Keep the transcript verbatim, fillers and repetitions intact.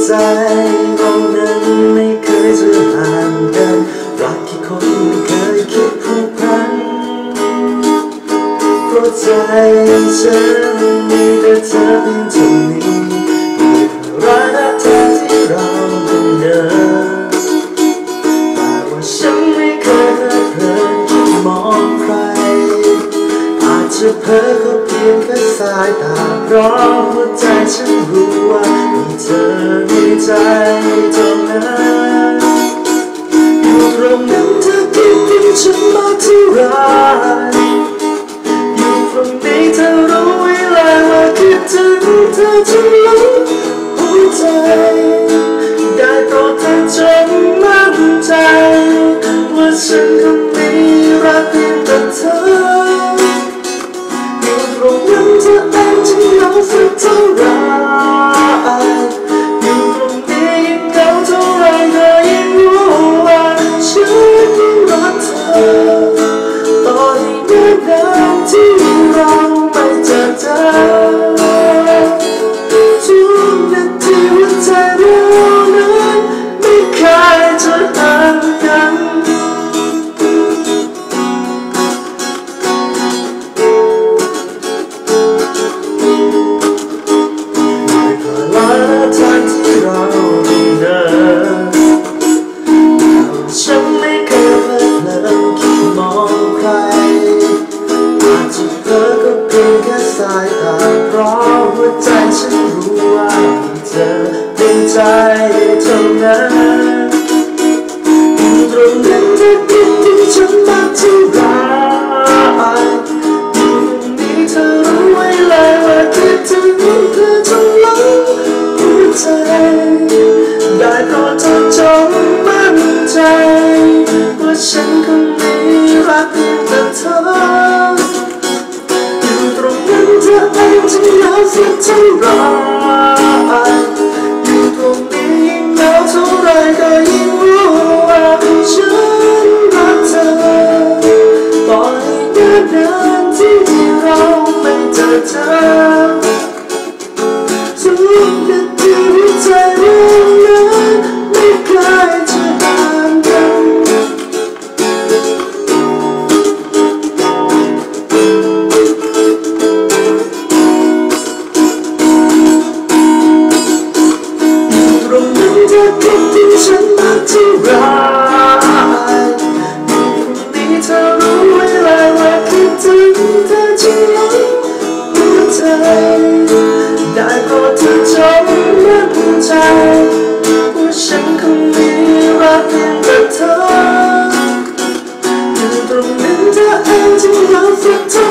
ใจเรานั้นไม่เคยจะห่างกันรักที่คนไม่เคยคิดผูกพันเพราะใจฉันมีแต่เธอเพียงเท่านี้รักแท้ที่เราต้องเดินแต่ว่าฉันไม่เคยเพลิดเพลินคิดมองใครอาจจะเพ้อก็เพียงแค่สายตาเพราะหัวใจฉันรู้ว่ามีเธอในใจเท่านั้นอยู่ตรงนั้นเธอคิดถึงฉันมากเท่าไรอยู่ตรงนี้เธอรู้ไว้แล้วว่าคิดถึงเธอจนล้นหัวใจได้โปรดเธอจงมั่นใจว่าฉันคงมีรักเพียงแต่เธออยู่ตรงนั้นเธอเองจะเหงาสักเท่าไรอยู่ตรงนี้ยิ่งเหงาเท่าไรเธอยิ่งรู้ว่าฉันยังรักเธอต่อให้นานนานที่เราไม่เจอเธอทุกนาทีหัวใจเรานั้นไม่เคยจะห่างกันฉันไม่เคยเพลิดเพลินคิดมองใครอาจจะเพ้อก็เพียงแค่สายตาเพราะหัวใจฉันรู้ว่ามีเธอในใจเท่านั้นอยู่ตรงนั้นเธอคิดถึงฉันมากเท่าไรอยู่ตรงนี้เธอรู้ไว้เลยว่าคิดถึงเธอจนล้นหัวใจได้โปรดเธอจงมั่นใจว่าฉันคงมีรักเพียงแต่เธออยู่ตรงนั้นเธอเองจะเหงาสักเท่าไรอยู่ตรงนี้ยิ่งเหงาเท่าไรก็ยิ่งรู้ว่าฉันรักเธอต่อให้นานนานที่เราไม่เจอเธอทุกนาทีหัวใจเรานั้นไม่เคยจะห่างกันอยู่ตรงนั้นเธอคิดถึงฉันมากเท่าไรอยู่ตรงนี้เธอรู้ไว้เลยว่าคิดถึงเธอจนล้นหัวใจได้โปรดเธอจงมั่นใจว่าฉันคงมีรักเพียงแต่เธออยู่ตรงนั้นเธอเองจะเหงาสักเท่า